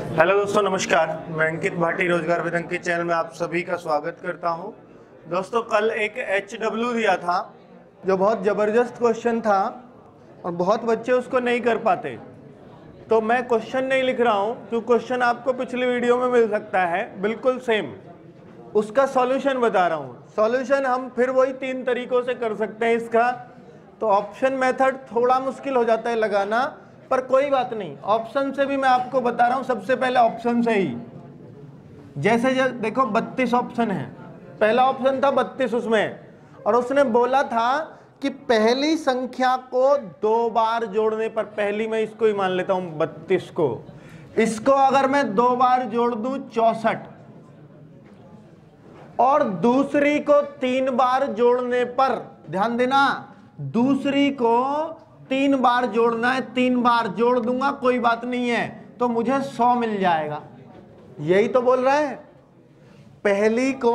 Hello दोस्तों, नमस्कार। मैं अंकित भाटी रोजगार विद अंकित चैनल में आप सभी का स्वागत करता हूं। दोस्तों, कल एक HW दिया था जो बहुत ज़बरदस्त क्वेश्चन था और बहुत बच्चे उसको नहीं कर पाते। तो मैं क्वेश्चन नहीं लिख रहा हूं क्योंकि क्वेश्चन आपको पिछली वीडियो में मिल सकता है बिल्कुल सेम। उसका सॉल्यूशन बता रहा हूं। सॉल्यूशन हम फिर वही 3 तरीकों से कर सकते हैं इसका। तो ऑप्शन मेथड थोड़ा मुश्किल हो जाता है लगाना, पर कोई बात नहीं, ऑप्शन से भी मैं आपको बता रहा हूं। सबसे पहले ऑप्शन से ही, जैसे देखो 32 ऑप्शन है। पहला ऑप्शन था 32 उसमें, और उसने बोला था कि पहली संख्या को 2 बार जोड़ने पर, पहली मैं इसको ही मान लेता हूं 32 को, इसको अगर मैं 2 बार जोड़ दूं 64, और दूसरी को 3 बार जोड़ने पर, ध्यान देना, दूसरी को 3 बार जोड़ना है, 3 बार जोड़ दूंगा कोई बात नहीं है, तो मुझे 100 मिल जाएगा। यही तो बोल रहा है। पहली को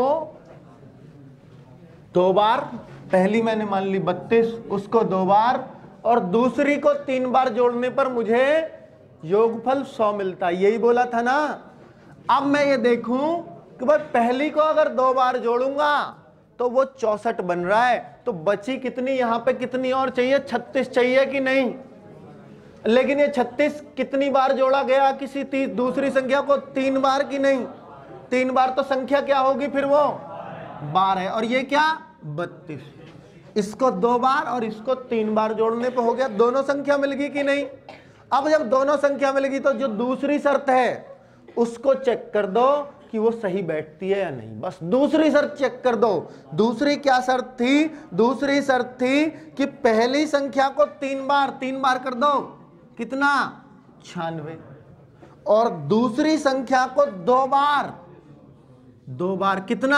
2 बार, पहली मैंने मान ली 32, उसको 2 बार, और दूसरी को 3 बार जोड़ने पर मुझे योगफल 100 मिलता है। यही बोला था ना। अब मैं ये देखूं कि भाई पहली को अगर 2 बार जोड़ूंगा तो वो 64 बन रहा है, तो बची कितनी, यहां पे कितनी और चाहिए, 36 चाहिए कि नहीं। लेकिन ये 36 कितनी बार जोड़ा गया किसी दूसरी संख्या को, 3 बार की नहीं, 3 बार तो संख्या क्या होगी फिर, वो 12 है, और ये क्या 32। इसको 2 बार और इसको 3 बार जोड़ने पे हो गया, दोनों संख्या मिल गई कि नहीं। अब जब दोनों संख्या मिल गई तो जो दूसरी शर्त है उसको चेक कर दो कि वो सही बैठती है या नहीं। बस दूसरी शर्त चेक कर दो। दूसरी क्या शर्त थी? दूसरी शर्त थी कि पहली संख्या को 3 बार कर दो, कितना, 96, और दूसरी संख्या को 2 बार कितना,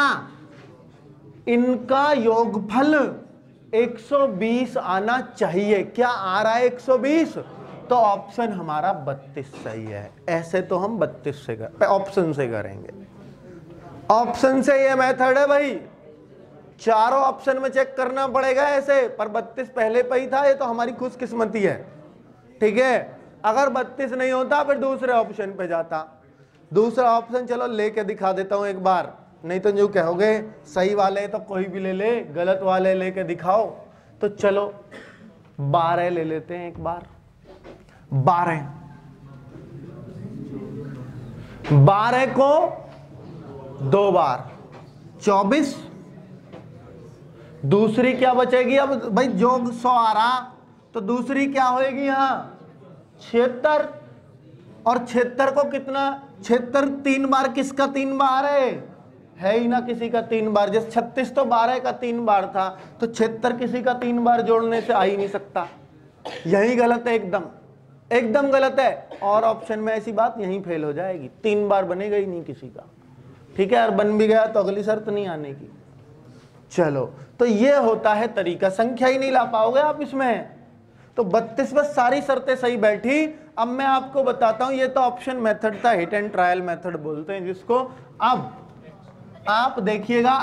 इनका योगफल 120 आना चाहिए। क्या आ रहा है 120? तो ऑप्शन हमारा 32 सही है। ऐसे तो हम 32 से ऑप्शन से करेंगे। ऑप्शन से ये मेथड है भाई, चारों ऑप्शन में चेक करना पड़ेगा ऐसे, पर 32 पहले पे ही था, ये तो हमारी खुशकिस्मती है। ठीक है, अगर 32 नहीं होता फिर दूसरे ऑप्शन पे जाता। दूसरा ऑप्शन चलो लेके दिखा देता हूं एक बार, नहीं तो जो कहोगे सही वाले तो कोई भी ले ले, गलत वाले लेके दिखाओ। तो चलो 12 ले लेते हैं एक बार। 12 को 2 बार 24, दूसरी क्या बचेगी, अब भाई जोग 100 आ रहा तो दूसरी क्या होएगी यहां 76, और 76 को कितना, 76 3 बार, किसका 3 बार है ही ना किसी का 3 बार। जैसे 36 तो 12 का 3 बार था, तो 76 किसी का 3 बार जोड़ने से आ ही नहीं सकता। यही गलत है, एकदम गलत है। और ऑप्शन में ऐसी बात यहीं फेल हो जाएगी, 3 बार बनेगा ही नहीं किसी का। ठीक है, और बन भी गया तो अगली शर्त नहीं आने की। चलो, तो ये होता है तरीका, संख्या ही नहीं ला पाओगे आप इसमें। तो 32 बस सारी शर्तें सही बैठी। अब मैं आपको बताता हूं, ये तो ऑप्शन मेथड था, हिट एंड ट्रायल मेथड बोलते हैं जिसको। अब आप देखिएगा,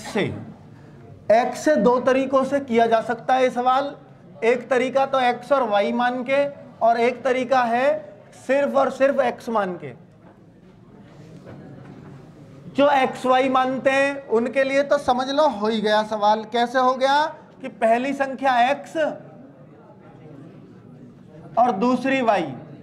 x से 2 तरीकों से किया जा सकता है ये सवाल। एक तरीका तो x और y मान के, और एक तरीका है सिर्फ और सिर्फ x मान के। जो x y मानते हैं उनके लिए तो समझ लो हो ही गया सवाल। कैसे हो गया कि पहली संख्या x और दूसरी y।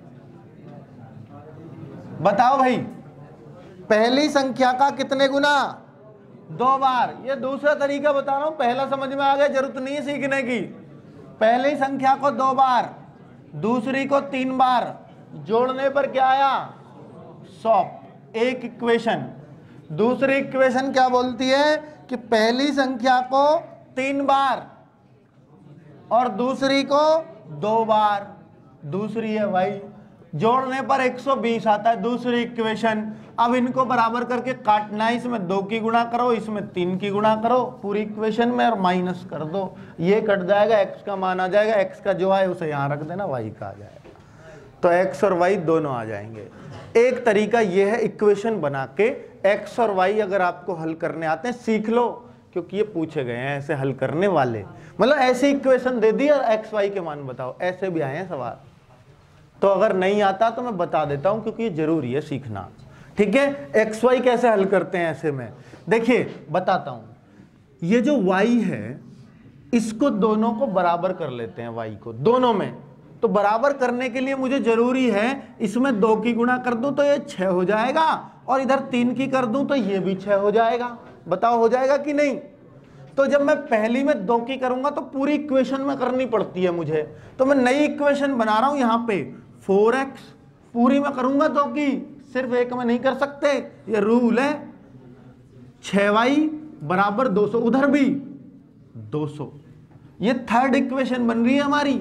बताओ भाई, पहली संख्या का कितने गुना, 2 बार। ये दूसरा तरीका बता रहा हूं, पहला समझ में आ गया, जरूरत नहीं है सीखने की। पहली संख्या को 2 बार, दूसरी को 3 बार जोड़ने पर क्या आया 100। एक इक्वेशन। दूसरी इक्वेशन क्या बोलती है कि पहली संख्या को 3 बार और दूसरी को 2 बार, दूसरी है y, जोड़ने पर 120 आता है। दूसरी इक्वेशन। अब इनको बराबर करके काटना है, इसमें 2 की गुणा करो, इसमें 3 की गुणा करो पूरी इक्वेशन में, और माइनस कर दो, ये कट जाएगा, x का मान आ जाएगा, x का जो है उसे यहाँ रख देना, y का आ जाएगा, तो x और y दोनों आ जाएंगे। एक तरीका ये है इक्वेशन बना के x और y अगर आपको हल करने आते हैं सीख लो, क्योंकि ये पूछे गए हैं ऐसे हल करने वाले। मतलब ऐसी इक्वेशन दे दी और x y के मान बताओ, ऐसे भी आए हैं सवाल। तो अगर नहीं आता तो मैं बता देता हूं, क्योंकि ये जरूरी है सीखना। ठीक है, एक्स वाई कैसे हल करते हैं ऐसे में, देखिए बताता हूं। ये जो y है इसको दोनों को बराबर कर लेते हैं, y को दोनों में। तो बराबर करने के लिए मुझे जरूरी है इसमें 2 की गुणा कर दूं तो ये 6 हो जाएगा, और इधर 3 की कर दूं तो ये भी 6 हो जाएगा। बताओ हो जाएगा कि नहीं? तो जब मैं पहली में 2 की करूंगा तो पूरी इक्वेशन में करनी पड़ती है मुझे, तो मैं नई इक्वेशन बना रहा हूं यहां पे 4x, पूरी में करूंगा 2 की, सिर्फ एक में नहीं कर सकते, ये रूल है। 6y बराबर 200, उधर भी 200, ये थर्ड इक्वेशन बन रही है हमारी।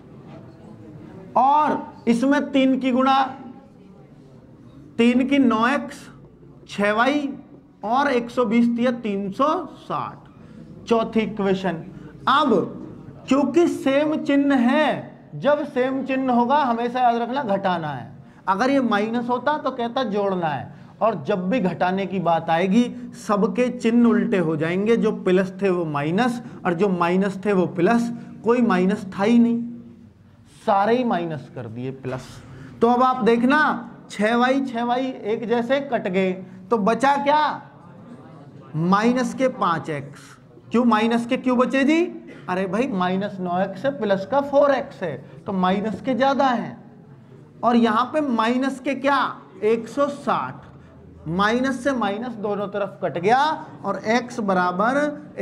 और इसमें 3 की गुणा, 3 की 9x, 6y और 120 दिया 360, चौथी इक्वेशन। अब क्योंकि सेम चिन्ह है, जब सेम चिन्ह होगा हमेशा याद रखना घटाना है। अगर ये माइनस होता तो कहता जोड़ना है, और जब भी घटाने की बात आएगी सबके चिन्ह उल्टे हो जाएंगे, जो प्लस थे वो माइनस और जो माइनस थे वो प्लस। कोई माइनस था ही नहीं, सारे ही माइनस कर दिए प्लस। तो अब आप देखना 6y एक जैसे कट गए, तो बचा क्या? माइनस के 5x। क्यों माइनस के क्यों बचे जी? अरे भाई माइनस 9x है, प्लस का 4x है, तो माइनस के ज्यादा हैं। और यहां पे माइनस के क्या? 160, माइनस से माइनस दोनों तरफ कट गया, और x बराबर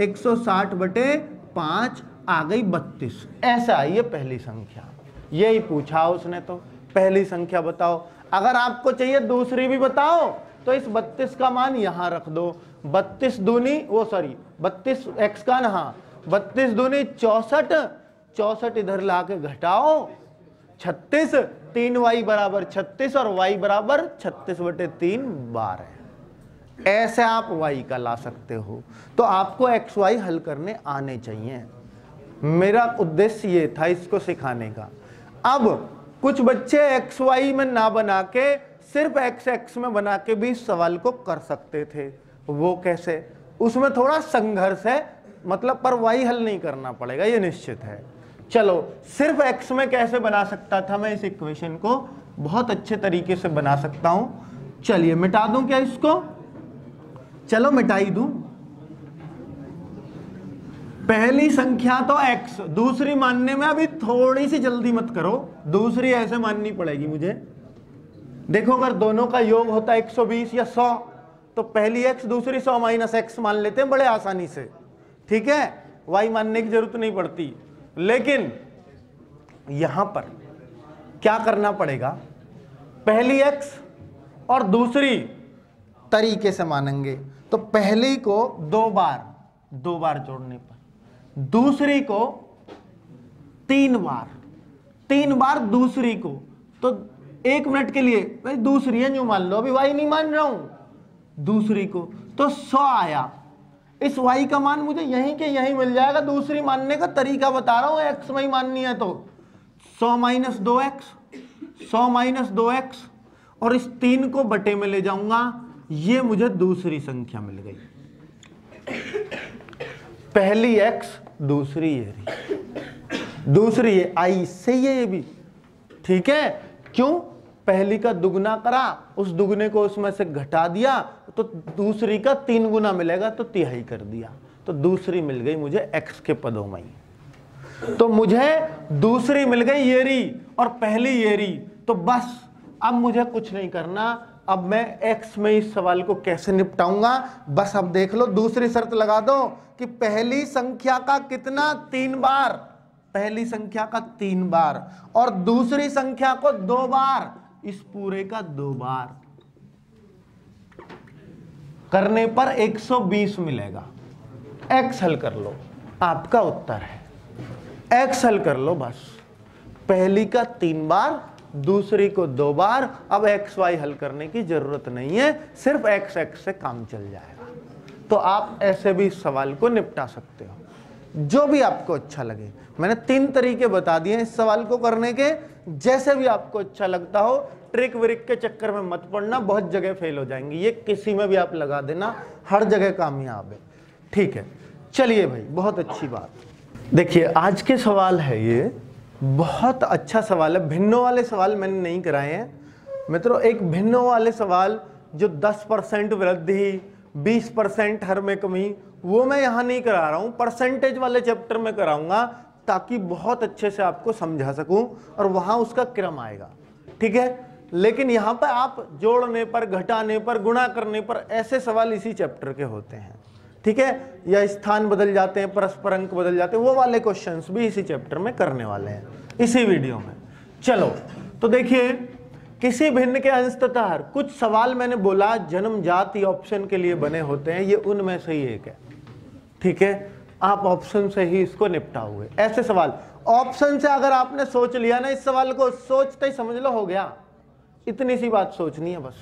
160/5 आ गई 32। ऐसा आई है पहली संख्या, यही पूछा उसने। तो पहली संख्या बताओ। अगर आपको चाहिए दूसरी भी बताओ तो इस 32 का मान यहां रख दो। 32 दूनी 32 x का ना, 32 दूनी 64, 64 इधर लाके घटाओ 36, 3y बराबर 36 और y बराबर 36/3 12। ऐसे आप y का ला सकते हो। तो आपको एक्स वाई हल करने आने चाहिए, मेरा उद्देश्य ये था इसको सिखाने का। अब कुछ बच्चे एक्स वाई में ना बना के सिर्फ एक्स एक्स में बना के भी सवाल को कर सकते थे। वो कैसे? उसमें थोड़ा संघर्ष है, मतलब पर वाई हल नहीं करना पड़ेगा, ये निश्चित है। चलो सिर्फ एक्स में कैसे बना सकता था मैं इस इक्वेशन को? बहुत अच्छे तरीके से बना सकता हूं। चलिए मिटा दूं क्या इसको? चलो मिटाई दूं। पहली संख्या तो x, दूसरी मानने में अभी थोड़ी सी जल्दी मत करो, दूसरी ऐसे माननी पड़ेगी मुझे। देखो अगर दोनों का योग होता 120 या 100 तो पहली x दूसरी 100 माइनस x मान लेते हैं बड़े आसानी से। ठीक है, y मानने की जरूरत नहीं पड़ती। लेकिन यहां पर क्या करना पड़ेगा? पहली x और दूसरी तरीके से मानेंगे, तो पहली को दो बार जोड़ने पर, दूसरी को 3 बार दूसरी को, तो 1 मिनट के लिए भाई दूसरी है जो मान लो, अभी y नहीं मान रहा हूं, दूसरी को तो 100 आया। इस y का मान मुझे यहीं के यहीं मिल जाएगा। दूसरी मानने का तरीका बता रहा हूं, x में ही माननी है तो 100 माइनस 2x, 100 माइनस 2x, और इस 3 को बटे में ले जाऊंगा, ये मुझे दूसरी संख्या मिल गई। पहली x, दूसरी ये रही, दूसरी ये आई से ये भी। ठीक है, क्यों? पहली का दुगना करा, उस दुगने को उसमें से घटा दिया तो दूसरी का 3 गुना मिलेगा, तो तिहाई कर दिया, तो दूसरी मिल गई मुझे x के पदों में ही। तो मुझे दूसरी मिल गई ये रही और पहली ये रही। तो बस अब मुझे कुछ नहीं करना, अब मैं x में इस सवाल को कैसे निपटाऊंगा, बस अब देख लो। दूसरी शर्त लगा दो कि पहली संख्या का कितना? 3 बार, पहली संख्या का 3 बार, और दूसरी संख्या को 2 बार, इस पूरे का 2 बार करने पर 120 मिलेगा। x हल कर लो, आपका उत्तर है। x हल कर लो बस, पहली का 3 बार, दूसरी को 2 बार। अब एक्स वाई हल करने की जरूरत नहीं है, सिर्फ एक्स एक्स से काम चल जाएगा। तो आप ऐसे भी इस सवाल को निपटा सकते हो, जो भी आपको अच्छा लगे। मैंने 3 तरीके बता दिए इस सवाल को करने के, जैसे भी आपको अच्छा लगता हो। ट्रिक व्रिक के चक्कर में मत पड़ना, बहुत जगह फेल हो जाएंगी। ये किसी में भी आप लगा देना, हर जगह कामयाब है। ठीक है, चलिए भाई, बहुत अच्छी बात। देखिए आज के सवाल है ये बहुत अच्छा सवाल है। भिन्नों वाले सवाल मैंने नहीं कराए हैं मित्रों। एक भिन्नों वाले सवाल जो 10% वृद्धि 20% हर में कमी, वो मैं यहाँ नहीं करा रहा हूँ, परसेंटेज वाले चैप्टर में कराऊंगा, ताकि बहुत अच्छे से आपको समझा सकूं और वहां उसका क्रम आएगा। ठीक है, लेकिन यहाँ पर आप जोड़ने पर, घटाने पर, गुणा करने पर, ऐसे सवाल इसी चैप्टर के होते हैं। ठीक है, या स्थान बदल जाते हैं, परस्पर अंक बदल जाते हैं, वो वाले क्वेश्चंस भी इसी चैप्टर में करने वाले हैं इसी वीडियो में। चलो तो देखिए, किसी भिन्न के अंश तथा कुछ सवाल मैंने बोला जन्म जाति ऑप्शन के लिए बने होते हैं, ये उनमें से ही एक है। ठीक है, आप ऑप्शन से ही इसको निपटाओगे। ऐसे सवाल ऑप्शन से अगर आपने सोच लिया ना, इस सवाल को सोचते ही समझ लो हो गया। इतनी सी बात सोचनी है बस।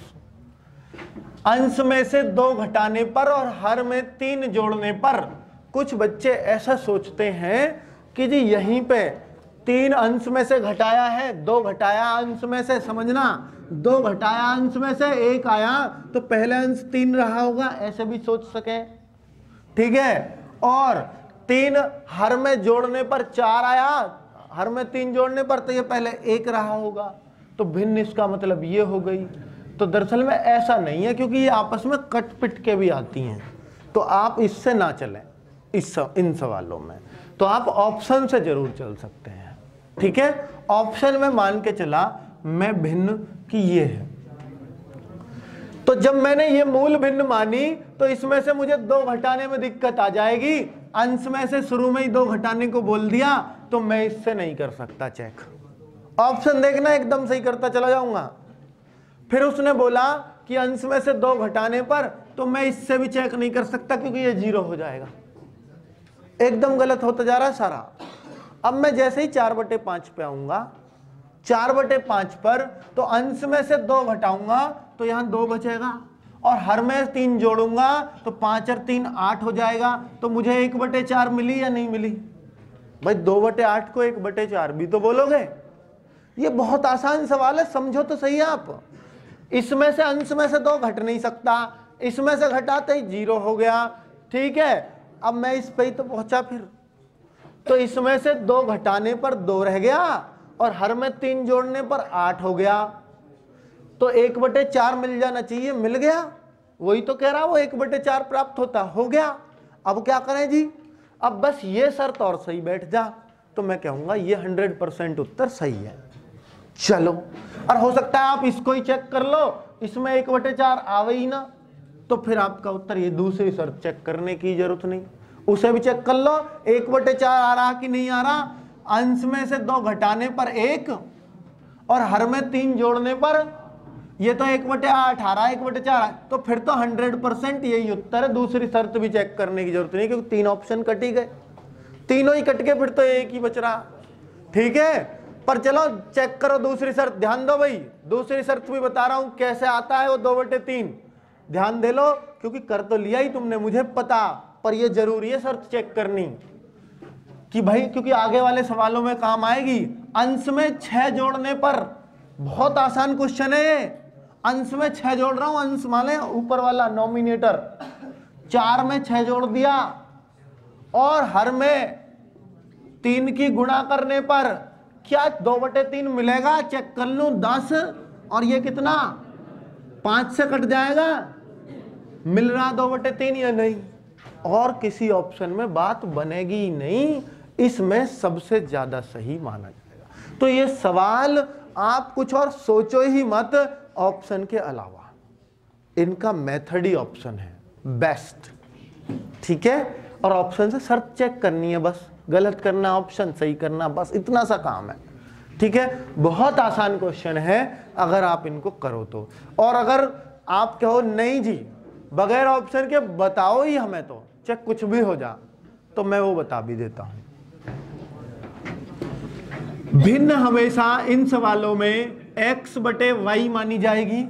अंश में से 2 घटाने पर और हर में 3 जोड़ने पर कुछ बच्चे ऐसा सोचते हैं कि जी यहीं पे 3 अंश में से घटाया है, 2 घटाया अंश में से, समझना 2 घटाया अंश में से 1 आया, तो पहले अंश 3 रहा होगा, ऐसे भी सोच सके। ठीक है, और 3 हर में जोड़ने पर 4 आया, हर में 3 जोड़ने पर तो ये पहले 1 रहा होगा, तो भिन्न इसका मतलब ये हो गई। तो दरअसल में ऐसा नहीं है, क्योंकि ये आपस में कट पिट के भी आती हैं, तो आप इससे ना चलें इन सवालों में, तो आप ऑप्शन से जरूर चल सकते हैं। ठीक है, ऑप्शन में मान के चला मैं भिन्न की ये है, तो जब मैंने ये मूल भिन्न मानी तो इसमें से मुझे 2 घटाने में दिक्कत आ जाएगी। अंश में से शुरू में ही 2 घटाने को बोल दिया तो मैं इससे नहीं कर सकता चेक। ऑप्शन देखना, एकदम सही करता चला जाऊंगा। फिर उसने बोला कि अंश में से 2 घटाने पर, तो मैं इससे भी चेक नहीं कर सकता क्योंकि ये 0 हो जाएगा। एकदम गलत होता जा रहा है सारा। अब मैं जैसे ही 4/5 पे आऊंगा, 4/5 पर तो अंश में से 2 घटाऊंगा तो यहां 2 बचेगा, और हर में 3 जोड़ूंगा तो 5 और 3 8 हो जाएगा। तो मुझे 1/4 मिली या नहीं मिली? भाई 2/8 को 1/4 भी तो बोलोगे। ये बहुत आसान सवाल है, समझो तो सही आप। इसमें से अंश में से 2 घट नहीं सकता, इसमें से घटाते ही 0 हो गया। ठीक है, अब मैं इस पे ही तो पहुंचा फिर, तो इसमें से 2 घटाने पर 2 रह गया और हर में 3 जोड़ने पर 8 हो गया, तो 1/4 मिल जाना चाहिए, मिल गया। वही तो कह रहा, वो 1/4 प्राप्त होता, हो गया। अब क्या करें जी? अब बस ये शर्त और सही बैठ जा तो मैं कहूंगा ये 100% उत्तर सही है। चलो, और हो सकता है आप इसको ही चेक कर लो, इसमें 1/4 आवे ही ना, तो फिर आपका उत्तर ये दूसरी शर्त चेक करने की जरूरत नहीं, उसे भी चेक कर लो 1/4 आ रहा कि नहीं आ रहा। अंश में से 2 घटाने पर 1 और हर में 3 जोड़ने पर ये तो 1/8 आ रहा है, 1/4, तो फिर तो 100% यही उत्तर है। दूसरी शर्त भी चेक करने की जरूरत नहीं, क्योंकि 3 ऑप्शन कट ही गए, तीनों ही कट के फिर तो एक ही बच रहा। ठीक है, पर चलो चेक करो दूसरी शर्त, ध्यान दो भाई, दूसरी शर्त भी बता रहा हूं कैसे आता है वो 2/3, ध्यान दे लो, क्योंकि कर तो लिया ही तुमने मुझे पता, पर ये जरूरी है शर्त चेक करनी कि भाई, क्योंकि आगे वाले सवालों में काम आएगी। अंश में 6 जोड़ने पर, बहुत आसान क्वेश्चन है, अंश में 6 जोड़ रहा हूं, अंश माने ऊपर वाला नॉमिनेटर, 4 में 6 जोड़ दिया और हर में 3 की गुणा करने पर क्या 2/3 मिलेगा? चेक कर लूं, 10 और ये कितना 5 से कट जाएगा, मिल रहा 2/3 या नहीं? और किसी ऑप्शन में बात बनेगी ही नहीं, इसमें सबसे ज्यादा सही माना जाएगा। तो ये सवाल आप कुछ और सोचो ही मत ऑप्शन के अलावा, इनका मेथड ही ऑप्शन है बेस्ट। ठीक है, और ऑप्शन से शर्त चेक करनी है, बस गलत करना ऑप्शन, सही करना, बस इतना सा काम है। ठीक है, बहुत आसान क्वेश्चन है अगर आप इनको करो तो। और अगर आप कहो नहीं जी बगैर ऑप्शन के बताओ ही हमें, तो चाहे कुछ भी हो जा, तो मैं वो बता भी देता हूं। भिन्न हमेशा इन सवालों में x/y मानी जाएगी।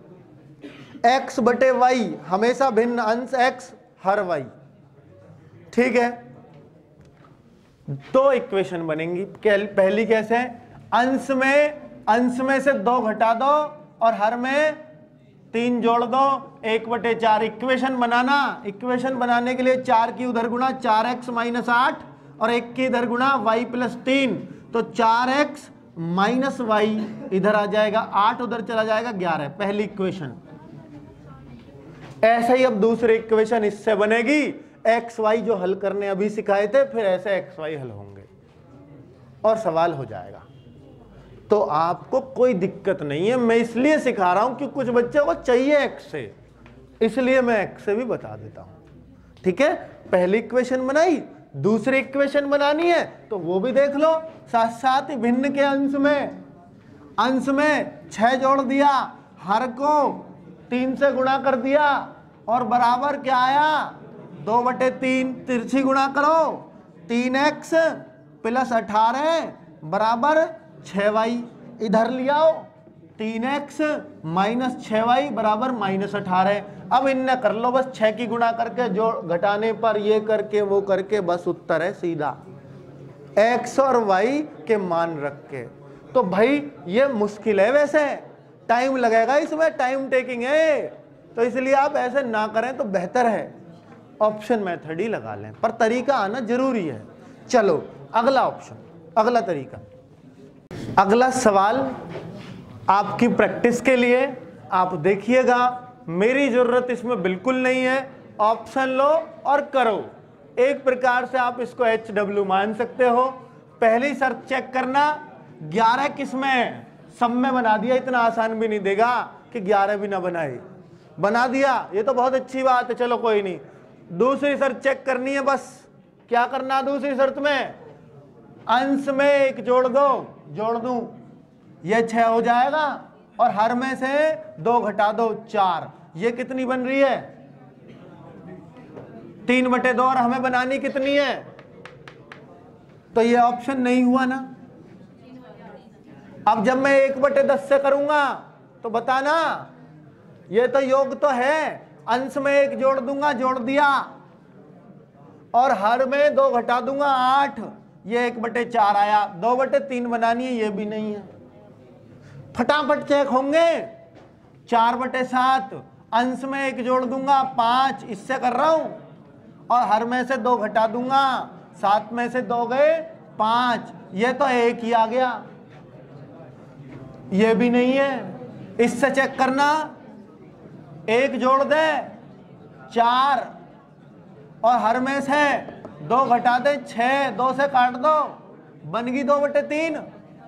x/y हमेशा भिन्न, अंश x हर y। ठीक है, 2 इक्वेशन बनेंगी। पहली कैसे? अंश में से 2 घटा दो और हर में 3 जोड़ दो, 1/4 इक्वेशन बनाना। इक्वेशन बनाने के लिए 4 की उधर गुणा 4x - 8 और 1 की इधर गुणा y + 3, तो 4x माइनस वाई इधर आ जाएगा, 8 उधर चला जाएगा 11, पहली इक्वेशन। ऐसे ही अब दूसरी इक्वेशन इससे बनेगी, एक्स वाई जो हल करने अभी सिखाए थे, फिर ऐसे एक्स वाई हल होंगे और सवाल हो जाएगा। तो आपको कोई दिक्कत नहीं है, मैं इसलिए सिखा रहा हूं कि कुछ बच्चों को चाहिए एक्स से, इसलिए मैं एक्स से भी बता देता हूं। ठीक है, पहली इक्वेशन बनाई, दूसरी इक्वेशन बनानी है तो वो भी देख लो, साथ साथ ही भिन्न के अंश में 6 जोड़ दिया, हर को 3 से गुणा कर दिया और बराबर क्या आया 2/3, तिरछी गुणा करो, 3x प्लस 18 बराबर 6y, इधर ले आओ 3x माइनस 6y बराबर माइनस 18। अब इनने कर लो बस 6 की गुणा करके, जो घटाने पर ये करके वो करके, बस उत्तर है सीधा x और y के मान रख के। तो भाई ये मुश्किल है, वैसे टाइम लगेगा इसमें, टाइम टेकिंग है, तो इसलिए आप ऐसे ना करें तो बेहतर है, ऑप्शन मेथड ही लगा लें, पर तरीका आना जरूरी है। चलो अगला ऑप्शन, अगला तरीका, अगला सवाल आपकी प्रैक्टिस के लिए, आप देखिएगा, मेरी जरूरत इसमें बिल्कुल नहीं है, ऑप्शन लो और करो। एक प्रकार से आप इसको HW मान सकते हो। पहली शर्त चेक करना, 11 किसमें, सब में बना दिया, इतना आसान भी नहीं देगा कि 11 भी ना बनाए, बना दिया, ये तो बहुत अच्छी बात है, चलो कोई नहीं। दूसरी शर्त चेक करनी है, बस क्या करना, दूसरी शर्त में अंश में 1 जोड़ दो, जोड़ दूं, ये 6 हो जाएगा और हर में से 2 घटा दो 4, ये कितनी बन रही है 3/2, और हमें बनानी कितनी है, तो ये ऑप्शन नहीं हुआ ना। अब जब मैं 1/10 से करूंगा तो बताना, ये तो योग तो है, अंश में 1 जोड़ दूंगा, जोड़ दिया, और हर में 2 घटा दूंगा 8, ये 1/4 आया, 2/3 बनानी है, ये भी नहीं है। फटाफट चेक होंगे, 4/7, अंश में 1 जोड़ दूंगा 5, इससे कर रहा हूं, और हर में से 2 घटा दूंगा, 7 में से 2 गए 5, ये तो 1 ही आ गया, ये भी नहीं है। इससे चेक करना, 1 जोड़ दे 4 और हर में से 2 घटा दे 6, 2 से काट दो, बन गई 2/3।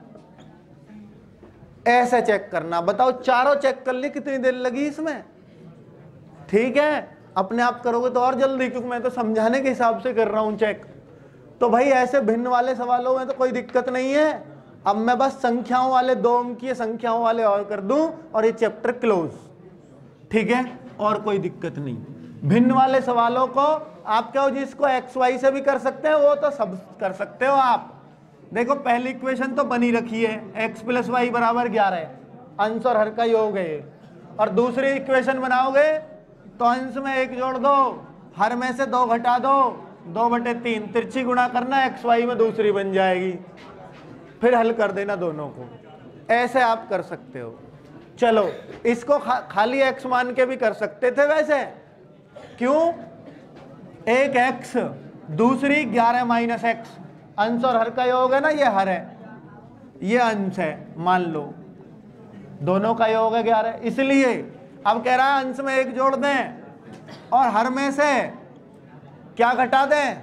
ऐसे चेक करना, बताओ चारों चेक कर ली, कितनी देर लगी इसमें। ठीक है, अपने आप करोगे तो और जल्दी, क्योंकि मैं तो समझाने के हिसाब से कर रहा हूं चेक। तो भाई ऐसे भिन्न वाले सवालों में तो कोई दिक्कत नहीं है। अब मैं बस संख्याओं वाले 2 अंकीय संख्याओं वाले और कर दूं और ये चैप्टर क्लोज। ठीक है, और कोई दिक्कत नहीं। भिन्न वाले सवालों को आप क्या हो, जिसको एक्स वाई से भी कर सकते हैं, वो तो सब कर सकते हो आप। देखो पहली इक्वेशन तो बनी रखी है, x + y = 11, अंश और हर का योग है। और दूसरी इक्वेशन बनाओगे तो अंश में 1 जोड़ दो, हर में से 2 घटा दो, 2/3, तिरछी गुणा करना, x y में दूसरी बन जाएगी, फिर हल कर देना दोनों को। ऐसे आप कर सकते हो। चलो इसको खाली x मान के भी कर सकते थे वैसे, क्यों, एक x, दूसरी 11 - x, अंश और हर का योग है ना, ये हर है, ये अंश है, मान लो दोनों का योग है 11, इसलिए अब कह रहा है अंश में 1 जोड़ दें और हर में से क्या घटा दें,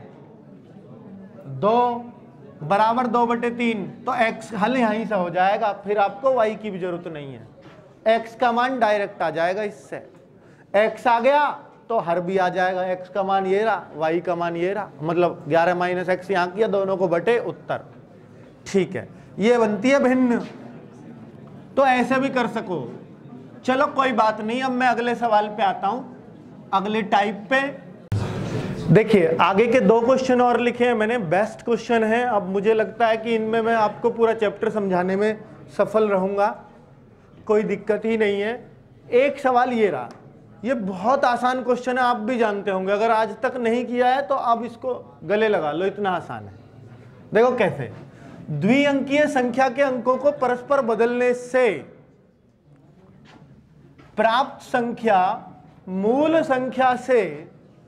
2 बराबर 2/3, तो x हल यहीं से हो जाएगा, फिर आपको y की भी जरूरत नहीं है, x का मान डायरेक्ट आ जाएगा। इससे x आ गया तो हर भी आ जाएगा, x का मान ये रहा, y का मान ये रहा, मतलब 11 - x यहाँ किया, दोनों को बटे उत्तर। ठीक है, ये बनती है भिन्न, तो ऐसे भी कर सको। चलो कोई बात नहीं, अब मैं अगले सवाल पे आता हूं, अगले टाइप पे। देखिए आगे के 2 क्वेश्चन और लिखे हैं मैंने, बेस्ट क्वेश्चन है। अब मुझे लगता है कि इनमें मैं आपको पूरा चैप्टर समझाने में सफल रहूंगा, कोई दिक्कत ही नहीं है। एक सवाल ये रहा, ये बहुत आसान क्वेश्चन है, आप भी जानते होंगे, अगर आज तक नहीं किया है तो अब इसको गले लगा लो, इतना आसान है। देखो कैसे, द्विअंकीय संख्या के अंकों को परस्पर बदलने से प्राप्त संख्या मूल संख्या से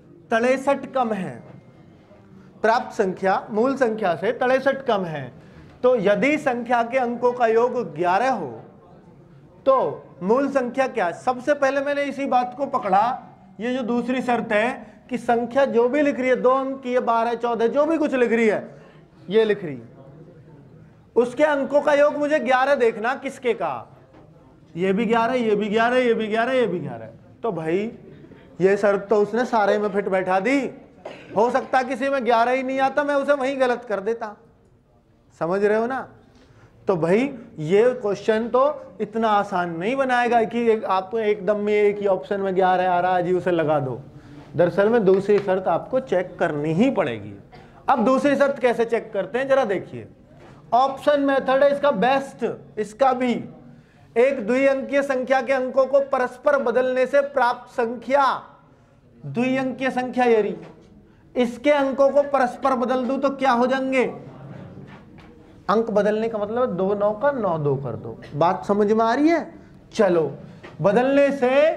63 कम है। प्राप्त संख्या मूल संख्या से 63 कम है। तो यदि संख्या के अंकों का योग 11 हो तो मूल संख्या क्या है? सबसे पहले मैंने इसी बात को पकड़ा, ये जो दूसरी शर्त है कि संख्या जो भी लिख रही है 2 अंक की, 12 14 जो भी कुछ लिख रही है, ये लिख रही है, उसके अंकों का योग मुझे 11 देखना। किसके का? ये भी 11, ये भी 11, ये भी 11, ये भी 11। तो भाई ये शर्त तो उसने सारे में फिट बैठा दी। हो सकता किसी में 11 ही नहीं आता, मैं उसे वहीं गलत कर देता। समझ रहे हो ना? तो भाई ये क्वेश्चन तो इतना आसान नहीं बनाएगा कि आप एकदम में एक ही ऑप्शन में 11 आ रहा है जी उसे लगा दो। दरअसल में दूसरी शर्त आपको चेक करनी ही पड़ेगी। अब दूसरी शर्त कैसे चेक करते हैं जरा देखिए। ऑप्शन मेथड है इसका बेस्ट। इसका भी एक द्विअंकीय संख्या के अंकों को परस्पर बदलने से प्राप्त संख्या, द्विअंकीय संख्या ये रही, इसके अंकों को परस्पर बदल दूं तो क्या हो जाएंगे? अंक बदलने का मतलब 2 9 का 9 2 कर दो। बात समझ में आ रही है? चलो, बदलने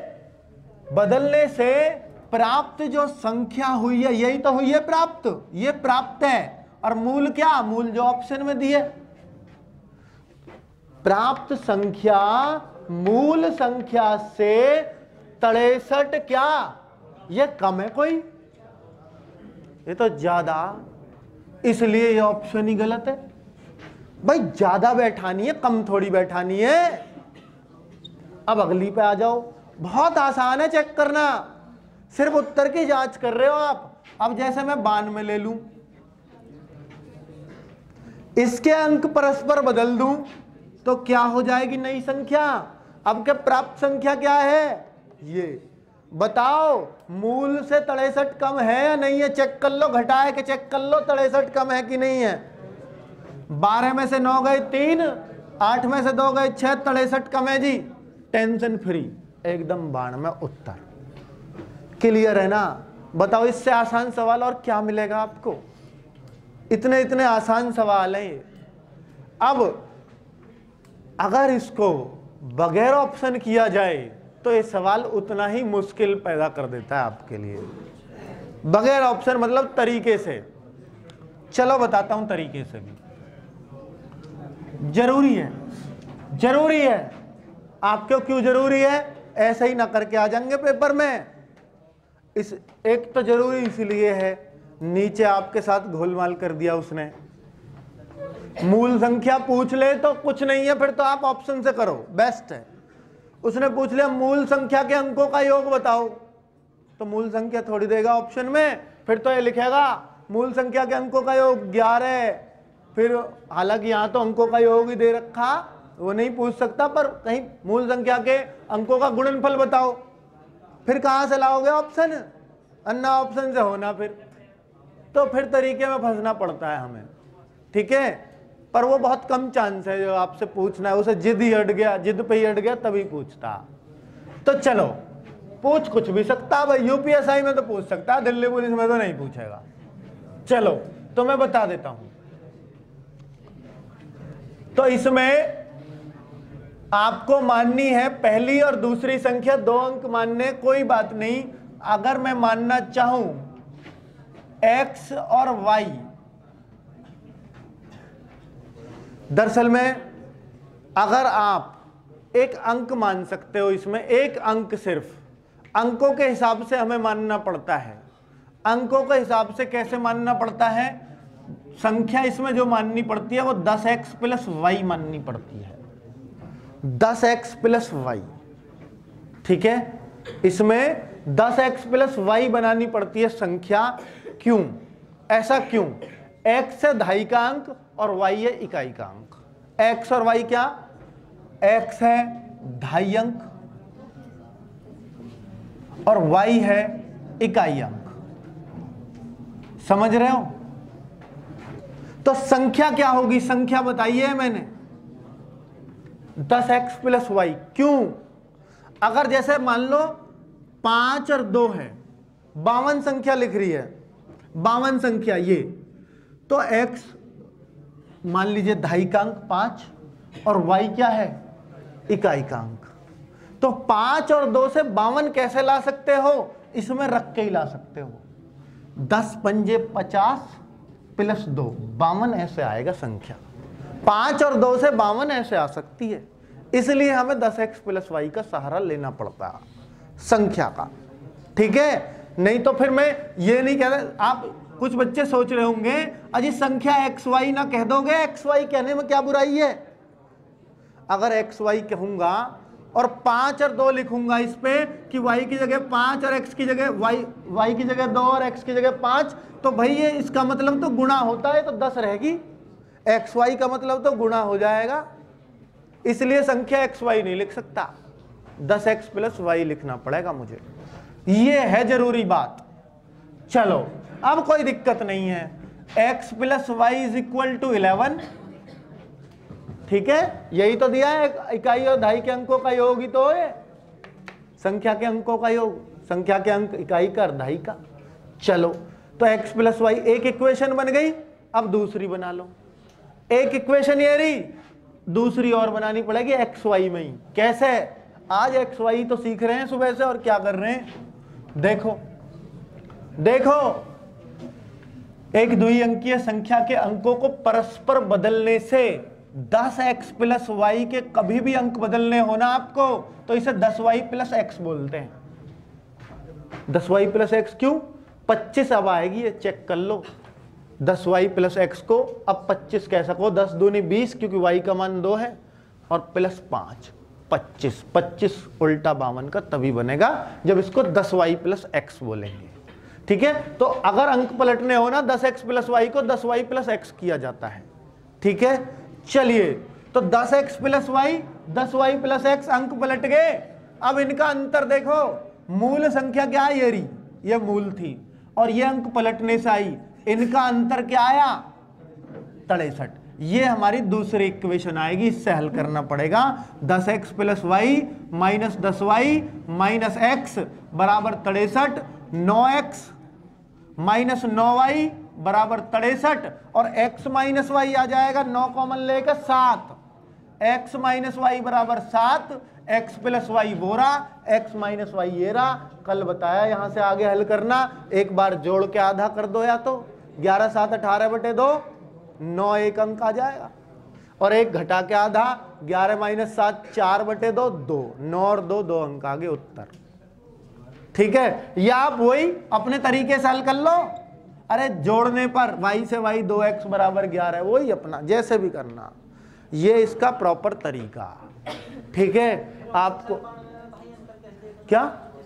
से प्राप्त जो संख्या हुई है यही तो हुई है प्राप्त, ये प्राप्त है। और मूल क्या? मूल जो ऑप्शन में दिए, प्राप्त संख्या मूल संख्या से 63 क्या ये कम है कोई? ये तो ज्यादा, इसलिए ये ऑप्शन ही गलत है। भाई ज्यादा बैठानी है, कम थोड़ी बैठानी है। अब अगली पे आ जाओ, बहुत आसान है चेक करना, सिर्फ उत्तर की जांच कर रहे हो आप। अब जैसे मैं 92 ले लूं, इसके अंक परस्पर बदल दूं तो क्या हो जाएगी? नई संख्या। अब क्या प्राप्त संख्या क्या है? ये बताओ, मूल से 63 कम है या नहीं है? चेक कर लो, घटा के चेक कर लो 63 कम है कि नहीं है। 12 में से 9 गए 3, 8 में से 2 गए 6, 63 कम है जी। टेंशन फ्री, एकदम 92 उत्तर। क्लियर है ना? बताओ इससे आसान सवाल और क्या मिलेगा आपको? इतने आसान सवाल है ये। अब अगर इसको बगैर ऑप्शन किया जाए तो ये सवाल उतना ही मुश्किल पैदा कर देता है आपके लिए। बगैर ऑप्शन मतलब तरीके से। चलो बताता हूं तरीके से भी। जरूरी है। आपको क्यों जरूरी है? ऐसे ही ना करके आ जाएंगे पेपर में। इस एक तो जरूरी इसलिए है, नीचे आपके साथ घोलमाल कर दिया उसने। मूल संख्या पूछ ले तो कुछ नहीं है, फिर तो आप ऑप्शन से करो, बेस्ट है। उसने पूछ लिया मूल संख्या के अंकों का योग बताओ, तो मूल संख्या थोड़ी देगा ऑप्शन में, फिर तो ये लिखेगा मूल संख्या के अंकों का योग 11। फिर हालांकि यहां तो अंकों का योग ही दे रखा, वो नहीं पूछ सकता, पर कहीं मूल संख्या के अंकों का गुणनफल बताओ, फिर कहां से लाओगे ऑप्शन? अन्ना ऑप्शन से होना, फिर तरीके में फंसना पड़ता है हमें। ठीक है, पर वो बहुत कम चांस है जो आपसे पूछना है, उसे जिद पे ही अट गया तभी पूछता। तो चलो, पूछ कुछ भी सकता भाई, यूपीएसआई में तो पूछ सकता, दिल्ली पुलिस में तो नहीं पूछेगा। चलो तो मैं बता देता हूं। तो इसमें आपको माननी है पहली और दूसरी संख्या 2 अंक मानने, कोई बात नहीं। अगर मैं मानना चाहूं x और y, दरअसल में अगर आप एक अंक मान सकते हो, इसमें एक अंक, सिर्फ अंकों के हिसाब से हमें मानना पड़ता है। अंकों के हिसाब से कैसे मानना पड़ता है? संख्या इसमें जो माननी पड़ती है वो 10x + y माननी पड़ती है। 10x + y, ठीक है, इसमें 10x + y बनानी पड़ती है संख्या। क्यों? ऐसा क्यों? x है दहाई का अंक और y है इकाई का अंक। x और y क्या? x है दहाई अंक और y है इकाई अंक। समझ रहे हो? तो संख्या क्या होगी? संख्या बताइए मैंने, 10x + y। क्यों? अगर जैसे मान लो 5 और 2 है, 52 संख्या लिख रही है, 52 संख्या ये, तो x मान लीजिए दहाई का अंक 5 और y क्या है? इकाई का अंक। तो 5 और 2 से 52 कैसे ला सकते हो? इसमें रख के ही ला सकते हो। 10 पंजे 50 + 2, 52 ऐसे आएगा संख्या। 5 और 2 से 52 ऐसे आ सकती है, इसलिए हमें 10x प्लस वाई का सहारा लेना पड़ता है संख्या का। ठीक है, नहीं तो फिर मैं ये नहीं कह रहा। आप कुछ बच्चे सोच रहे होंगे अजी संख्या एक्स वाई ना कह दोगे, एक्स वाई कहने में क्या बुराई है। अगर एक्स वाई कहूंगा और 5 और 2 लिखूंगा इस पे कि y की जगह 5 और x की जगह y की जगह 2 और x की जगह 5, तो भाई ये इसका मतलब तो गुणा होता है, तो 10 रहेगी। एक्स वाई का मतलब तो गुणा हो जाएगा, इसलिए संख्या एक्स वाई नहीं लिख सकता, 10x प्लस वाई लिखना पड़ेगा मुझे। ये है जरूरी बात। चलो अब कोई दिक्कत नहीं है, x plus y is equal to 11। ठीक है, यही तो दिया है, इकाई और दहाई के अंकों का योग ही तो है, संख्या के अंकों का योग, संख्या के अंक इकाई का और दहाई का। चलो तो x प्लस वाई एक इक्वेशन बन गई, अब दूसरी बना लो। एक इक्वेशन ये रही, दूसरी और बनानी पड़ेगी एक्स वाई में ही। कैसे? आज एक्स वाई तो सीख रहे हैं सुबह से, और क्या कर रहे हैं देखो देखो, एक द्विअंकीय संख्या के अंकों को परस्पर बदलने से 10x प्लस वाई के कभी भी अंक बदलने हो ना आपको, तो इसे 10y प्लस एक्स बोलते हैं। 10y प्लस एक्स क्यों? 25 अब आएगी, ये चेक कर लो। 10y प्लस एक्स को अब 25 कह सको, 10 दूनी 20 क्योंकि y का मान 2 है, और प्लस 5 25, 25 उल्टा 52 का तभी बनेगा जब इसको 10y प्लस एक्स बोलेंगे। ठीक है, तो अगर अंक पलटने हो ना 10x प्लस वाई को 10y प्लस एक्स किया जाता है। ठीक है, चलिए तो 10x plus Y 10y plus x अंक पलट गए। अब इनका अंतर देखो, मूल संख्या क्या है, ये रही, ये मूल थी, और ये अंक पलटने से आई, इनका अंतर क्या आया 63। ये हमारी दूसरी इक्वेशन आएगी, इससे हल करना पड़ेगा। 10x plus y minus 10y minus x बराबर 63, 9x माइनस 9y बराबर 63, और x माइनस वाई आ जाएगा, 9 कॉमन लेकर 7, x माइनस वाई बराबर 7, x प्लस वाई बोरा, x माइनस वाई ये रहा। कल बताया यहां से आगे हल करना, एक बार जोड़ के आधा कर दो, या तो 11 7 18 बटे 2, 9 एक अंक आ जाएगा, और एक घटा के आधा 11 माइनस 7 4 बटे 2 2, 9 और 2 2 अंक आगे उत्तर। ठीक है, या आप वही अपने तरीके से हल कर लो। अरे जोड़ने पर y से y 2x बराबर 11 है, वही अपना जैसे भी करना, ये इसका प्रॉपर तरीका। ठीक है, आपको क्या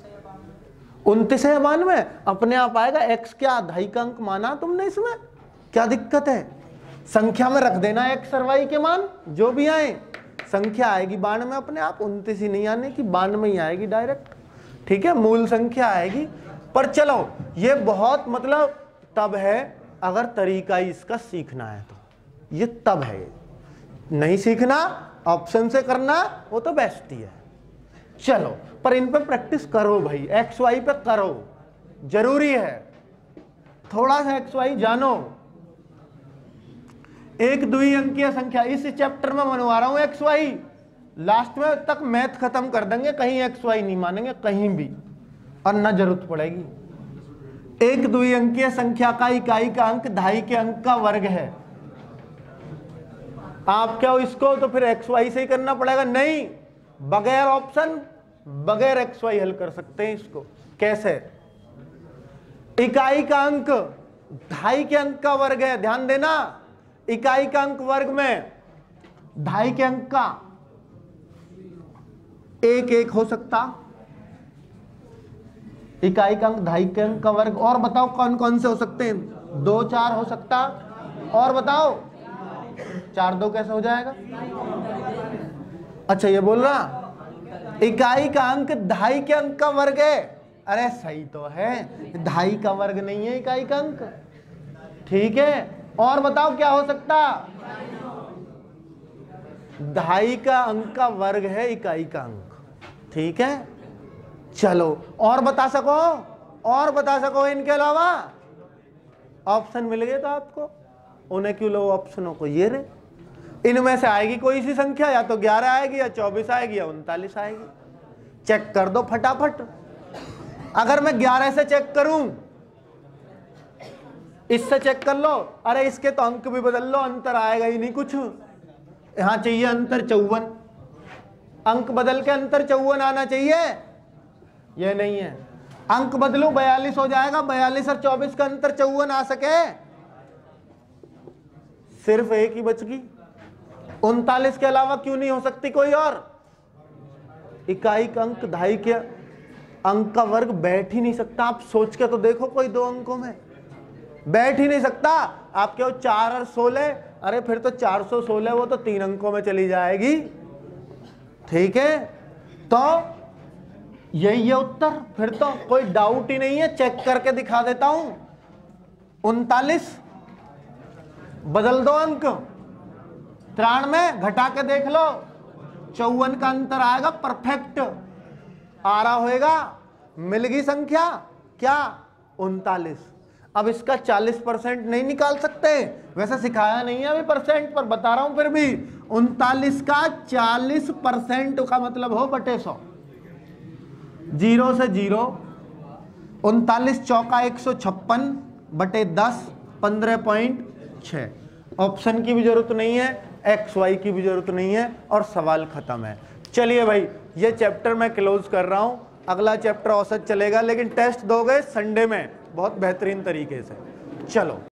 29 है 92 अपने आप आएगा। x क्या दहाई का अंक माना तुमने, इसमें क्या दिक्कत है? संख्या में रख देना x और y के मान जो भी आए, संख्या आएगी 92 अपने आप, 29 ही नहीं आने की, 92 ही आएगी डायरेक्ट। ठीक है, मूल संख्या आएगी। पर चलो ये बहुत मतलब तब है अगर तरीका इसका सीखना है, तो ये तब है, नहीं सीखना ऑप्शन से करना वो तो बेस्ट ही है। चलो पर इन पे प्रैक्टिस करो भाई, एक्स वाई पे करो, जरूरी है, थोड़ा सा एक्स वाई जानो। एक द्विअंकीय संख्या इस चैप्टर में मनवा रहा हूं एक्स वाई, लास्ट में तक मैथ खत्म कर देंगे, कहीं एक्स वाई नहीं मानेंगे कहीं भी, और ना जरूरत पड़ेगी। एक द्विअंकीय संख्या का इकाई का अंक दहाई के अंक का वर्ग है। आप क्या हो इसको तो फिर एक्स वाई से ही करना पड़ेगा? नहीं, बगैर ऑप्शन बगैर एक्स वाई हल कर सकते हैं इसको। कैसे? इकाई का अंक दहाई के अंक का वर्ग है, ध्यान देना, इकाई का अंक वर्ग में दहाई के अंक का एक एक हो सकता, इकाई का अंक दहाई के अंक का वर्ग, और बताओ कौन कौन से हो सकते हैं? 2 4 हो सकता, और बताओ 4 2 कैसे हो जाएगा? अच्छा ये बोल रहा इकाई का अंक दहाई के अंक का वर्ग है। अरे सही तो है, दहाई का वर्ग नहीं है इकाई का अंक। ठीक है, और बताओ क्या हो सकता? दहाई का अंक का वर्ग है इकाई का अंक। ठीक है, चलो और बता सको, और बता सको इनके अलावा? ऑप्शन मिल गए तो आपको, उन्हें क्यों लो ऑप्शनों को, ये रे इनमें से आएगी कोई सी संख्या, या तो 11 आएगी या 24 आएगी या 39 आएगी। चेक कर दो फटाफट। अगर मैं 11 से चेक करूं, इससे चेक कर लो, अरे इसके तो अंक भी बदल लो, अंतर आएगा ही नहीं कुछ। यहां चाहिए अंतर 54, अंक बदल के अंतर 54 आना चाहिए, यह नहीं है। अंक बदलू 42 हो जाएगा, 42 और 24 का अंतर 54 आ सके, सिर्फ एक ही बच गई। 39 के अलावा क्यों नहीं हो सकती कोई और? इकाई का अंक, दहाई के अंक का वर्ग बैठ ही नहीं सकता। आप सोच के तो देखो, कोई दो अंकों में बैठ ही नहीं सकता। आपके वो 4 और 16, अरे फिर तो 416 वो तो 3 अंकों में चली जाएगी। ठीक है, तो यही है उत्तर। फिर तो कोई डाउट ही नहीं है, चेक करके दिखा देता हूं। 39 बदल दो अंक, 93 घटा के देख लो, 54 का अंतर आएगा, परफेक्ट आ रहा होएगा। मिल गई संख्या क्या? 39। अब इसका 40% नहीं निकाल सकते, वैसे सिखाया नहीं है अभी परसेंट पर, बता रहा हूं फिर भी। 39 का 40% का मतलब हो बटे 100, 0 से 0। 39 चौका 156 बटे 10, 15.6। ऑप्शन की भी जरूरत नहीं है, XY की भी जरूरत नहीं है, और सवाल खत्म है। चलिए भाई, ये चैप्टर मैं क्लोज कर रहा हूं। अगला चैप्टर औसत चलेगा, लेकिन टेस्ट दोगे संडे में बहुत बेहतरीन तरीके से। चलो।